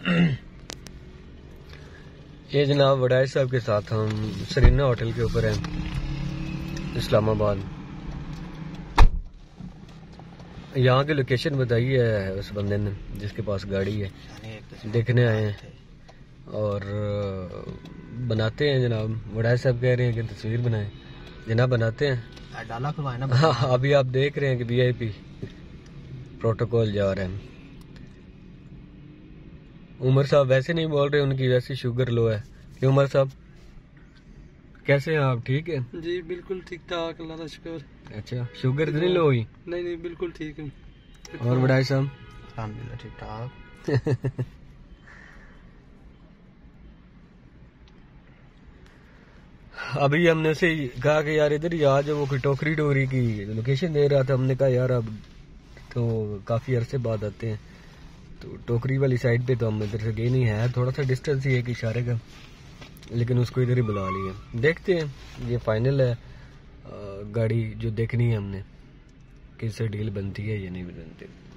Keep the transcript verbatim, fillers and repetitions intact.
ये जनाब वडाई साहब के साथ हम सरीना होटल के ऊपर हैं, इस्लामाबाद। यहाँ की लोकेशन बताई है उस बंदे ने जिसके पास गाड़ी है, देखने आए हैं और बनाते हैं जनाब। वडाई साहब कह रहे हैं कि तस्वीर बनाएं, जनाब बनाते हैं। डाला खुलवाए ना। हाँ, अभी आप देख रहे हैं कि वीआईपी प्रोटोकॉल जा रहे हैं। उमर साहब वैसे नहीं बोल रहे, उनकी वैसी शुगर लो है। कि उमर साहब कैसे हैं आप? ठीक है जी, बिल्कुल ठीक ठाक, अल्लाह का शुक्र। अच्छा, शुगर तो नहीं लो हुई? नहीं नहीं, बिल्कुल ठीक है। और वडाई साहब? अल्हम्दुलिल्लाह ठीक ठाक। अभी हमने उसे कहा कि यार इधर ही आ जाओ, वो कोई टोकरी टोकरी की लोकेशन दे रहा था। हमने कहा यार अब तो काफ़ी अरसे बाद आते हैं, तो टोकरी वाली साइड पे तो हम इधर से गए नहीं है, थोड़ा सा डिस्टेंस ही है कि इशारे का, लेकिन उसको इधर ही बुला लिया। देखते हैं, ये फाइनल है गाड़ी जो देखनी है हमने, किससे डील बनती है या नहीं बनती।